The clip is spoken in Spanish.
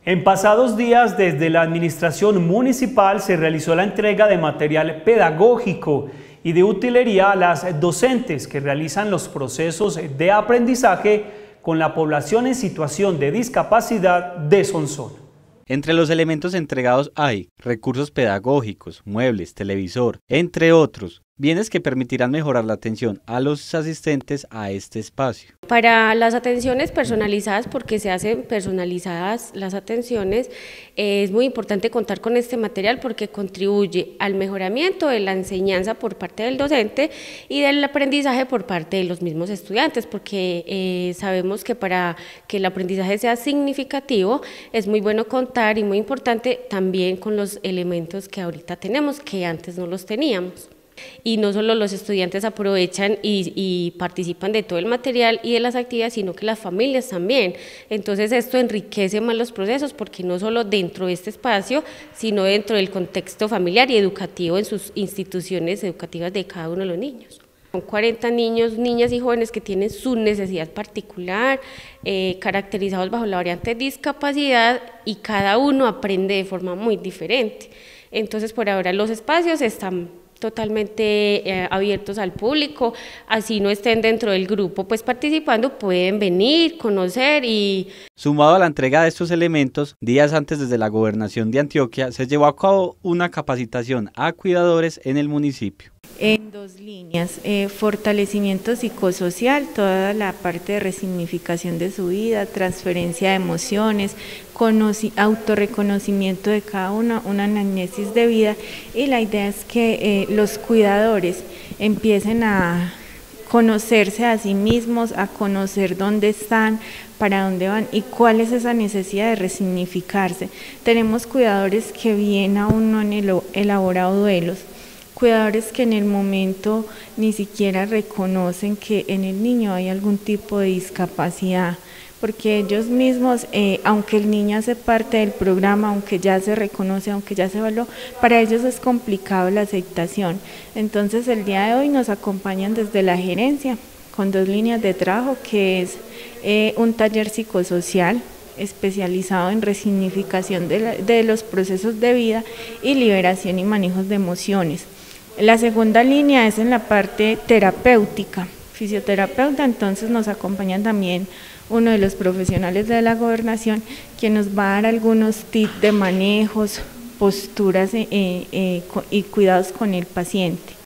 En pasados días, desde la Administración Municipal se realizó la entrega de material pedagógico y de utilería a las docentes que realizan los procesos de aprendizaje con la población en situación de discapacidad de Sonsón. Entre los elementos entregados hay recursos pedagógicos, muebles, televisor, entre otros, bienes que permitirán mejorar la atención a los asistentes a este espacio. Para las atenciones personalizadas, porque se hacen personalizadas las atenciones, es muy importante contar con este material porque contribuye al mejoramiento de la enseñanza por parte del docente y del aprendizaje por parte de los mismos estudiantes, porque sabemos que para que el aprendizaje sea significativo es muy bueno contar y muy importante también con los elementos que ahorita tenemos, que antes no los teníamos. Y no solo los estudiantes aprovechan y participan de todo el material y de las actividades, sino que las familias también. Entonces esto enriquece más los procesos porque no solo dentro de este espacio, sino dentro del contexto familiar y educativo en sus instituciones educativas de cada uno de los niños. Son 40 niños, niñas y jóvenes que tienen su necesidad particular, caracterizados bajo la variante discapacidad, y cada uno aprende de forma muy diferente. Entonces por ahora los espacios están totalmente abiertos al público, así no estén dentro del grupo pues participando, pueden venir, conocer y... Sumado a la entrega de estos elementos, días antes desde la Gobernación de Antioquia se llevó a cabo una capacitación a cuidadores en el municipio. En dos líneas, fortalecimiento psicosocial, toda la parte de resignificación de su vida, transferencia de emociones, autorreconocimiento de cada uno, una anamnesis de vida, y la idea es que los cuidadores empiecen a conocerse a sí mismos, a conocer dónde están, para dónde van y cuál es esa necesidad de resignificarse. Tenemos cuidadores que bien aún no han elaborado duelos, cuidadores que en el momento ni siquiera reconocen que en el niño hay algún tipo de discapacidad, porque ellos mismos, aunque el niño hace parte del programa, aunque ya se reconoce, aunque ya se evaluó, para ellos es complicado la aceptación. Entonces el día de hoy nos acompañan desde la gerencia con dos líneas de trabajo, que es un taller psicosocial especializado en resignificación de los procesos de vida y liberación y manejos de emociones. La segunda línea es en la parte terapéutica, fisioterapeuta, entonces nos acompañan también uno de los profesionales de la Gobernación, quien nos va a dar algunos tips de manejos, posturas y cuidados con el paciente.